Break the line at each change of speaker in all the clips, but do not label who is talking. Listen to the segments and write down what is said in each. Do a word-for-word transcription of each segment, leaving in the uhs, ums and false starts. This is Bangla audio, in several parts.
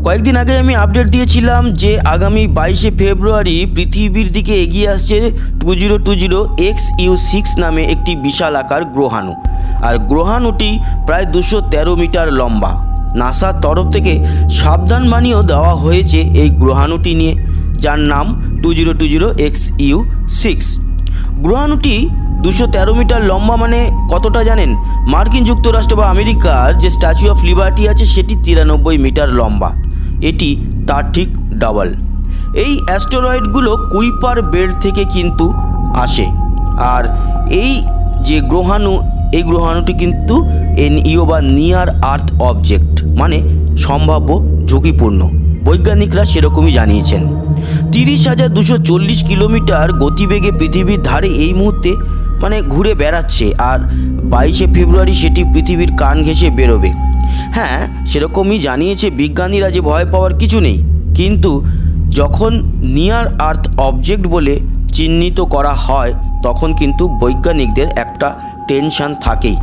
কয়েকদিন আগে আমি আপডেট দিয়েছিলাম যে আগামী বাইশে ফেব্রুয়ারি পৃথিবীর দিকে এগিয়ে আসছে two zero two zero X U six নামে একটি বিশাল আকার গ্রহাণু। আর গ্রহাণুটি প্রায় দুশো তেরো মিটার লম্বা। নাসার তরফ থেকে সাবধানবাণীও দেওয়া হয়েছে এই গ্রহাণুটি নিয়ে, যার নাম two zero two zero X U six. গ্রহাণুটি দুশো তেরো মিটার লম্বা মানে কতটা জানেন? মার্কিন যুক্তরাষ্ট্র বা আমেরিকার যে স্ট্যাচু অফ লিবার্টি আছে সেটি তিরানব্বই মিটার লম্বা। এটি তার ঠিক ডাবল। এই অ্যাস্টেরয়েডগুলো কুইপার বেল্ট থেকে কিন্তু আসে। আর এই যে গ্রহাণু, এই গ্রহাণুটি কিন্তু এনইও বা নিয়ার আর্থ অবজেক্ট, মানে সম্ভাব্য ঝুঁকিপূর্ণ। বৈজ্ঞানিকরা সেরকমই জানিয়েছেন। তিরিশ হাজার দুশো চল্লিশ কিলোমিটার গতিবেগে পৃথিবীর ধারে এই মুহূর্তে মানে ঘুরে বেড়াচ্ছে। আর বাইশে ফেব্রুয়ারি সেটি পৃথিবীর কান ঘেঁষে বেরোবে। হ্যাঁ, সেরকমই জানিয়েছে বিজ্ঞানীরা যে ভয় পাওয়ার কিছু নেই। কিন্তু যখন নিয়ার আর্থ অবজেক্ট বলে চিহ্নিত করা হয় তখন কিন্তু বৈজ্ঞানিকদের একটা টেনশন থাকেই।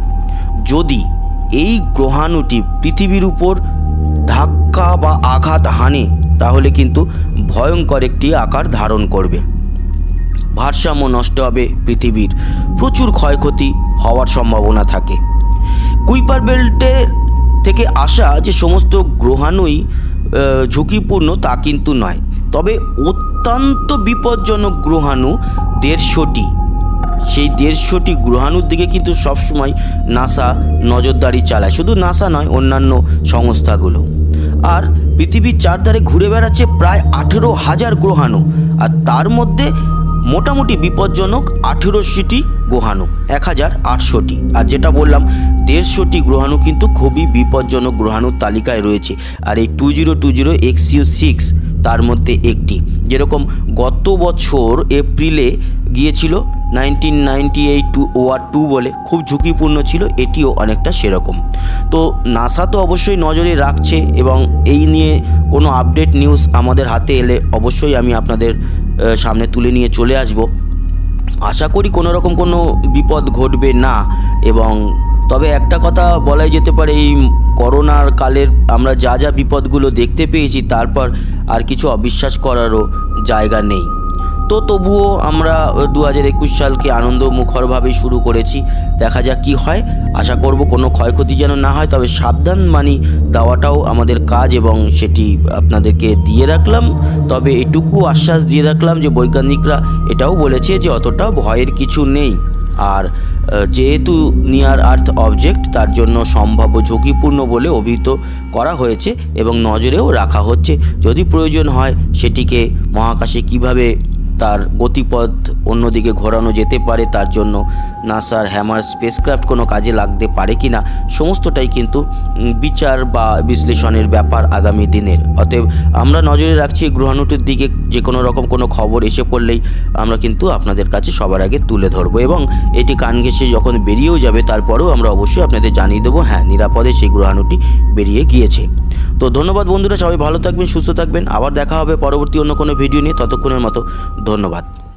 যদি এই গ্রহাণুটি পৃথিবীর উপর ধাক্কা বা আঘাত হানে তাহলে কিন্তু ভয়ঙ্কর একটি আকার ধারণ করবে। ভারসাম্য নষ্ট হবে পৃথিবীর, প্রচুর ক্ষয়ক্ষতি হওয়ার সম্ভাবনা থাকে। কুইপার বেল্টের থেকে আসা যে সমস্ত গ্রহাণুই ঝুঁকিপূর্ণ তা কিন্তু নয়, তবে অত্যন্ত বিপজ্জনক গ্রহাণু দেড়শোটি। সেই দেড়শোটি গ্রহাণুর দিকে কিন্তু সবসময় নাসা নজরদারি চালায়। শুধু নাসা নয়, অন্যান্য সংস্থাগুলো। আর পৃথিবীর চারধারে ঘুরে বেড়াচ্ছে প্রায় আঠেরো হাজার গ্রহাণু। আর তার মধ্যে মোটামুটি বিপজ্জনক আঠেরোশোটি গ্রহাণু, এক হাজার আটশোটি। আর যেটা বললাম দেড়শোটি গ্রহাণু কিন্তু খুবই বিপজ্জনক গ্রহাণুর তালিকায় রয়েছে। আর এই two zero two zero X U six তার মধ্যে একটি। যেরকম গত বছর এপ্রিলে গিয়েছিল নাইনটিন নাইনটি এইট টু ওয়ার টু বলে, খুব ঝুঁকিপূর্ণ ছিল, এটিও অনেকটা সেরকম। তো নাসা তো অবশ্যই নজরে রাখছে এবং এই নিয়ে কোনো আপডেট নিউজ আমাদের হাতে এলে অবশ্যই আমি আপনাদের সামনে তুলে নিয়ে চলে আসব। আশা করি কোনো রকম কোনো বিপদ ঘটবে না। এবং তবে একটা কথা বলাই যেতে পারে, এই করোনার কালের আমরা যা যা বিপদগুলো দেখতে পেয়েছি তারপর আর কিছু অবিশ্বাস করারও জায়গা নেই। তো তবুও আমরা দু হাজার একুশ সালকে আনন্দমুখরভাবেই শুরু করেছি। দেখা যাক কী হয়। আশা করব কোনো ক্ষয়ক্ষতি যেন না হয়, তবে সাবধানবাণী দেওয়াটাও আমাদের কাজ এবং সেটি আপনাদেরকে দিয়ে রাখলাম। তবে এটুকু আশ্বাস দিয়ে রাখলাম যে বৈজ্ঞানিকরা এটাও বলেছে যে অতটা ভয়ের কিছু নেই। আর যেহেতু নিয়ার আর্থ অবজেক্ট তার জন্য সম্ভাব্য ঝুঁকিপূর্ণ বলে অভিহিত করা হয়েছে এবং নজরেও রাখা হচ্ছে। যদি প্রয়োজন হয় সেটিকে মহাকাশে কিভাবে তার গতিপথ অন্যদিকে ঘোরানো যেতে পারে, তার জন্য নাসার হ্যামার স্পেসক্রাফট কোনো কাজে লাগতে পারে কি না, সমস্তটাই কিন্তু বিচার বা বিশ্লেষণের ব্যাপার আগামী দিনের। অতএব আমরা নজরে রাখছি গ্রহাণুটির দিকে। যে কোনো রকম কোনো খবর এসে পড়লেই আমরা কিন্তু আপনাদের কাছে সবার আগে তুলে ধরবো এবং এটি কান ঘেঁষে যখন বেরিয়েও যাবে তারপরেও আমরা অবশ্যই আপনাদের জানিয়ে দেবো হ্যাঁ নিরাপদে সেই গ্রহাণুটি বেরিয়ে গিয়েছে। তো ধন্যবাদ বন্ধুরা, সবাই ভালো থাকবেন, সুস্থ থাকবেন। আবার দেখা হবে পরবর্তী অন্য কোনো ভিডিও নিয়ে। ততক্ষণের মতো ধন্যবাদ।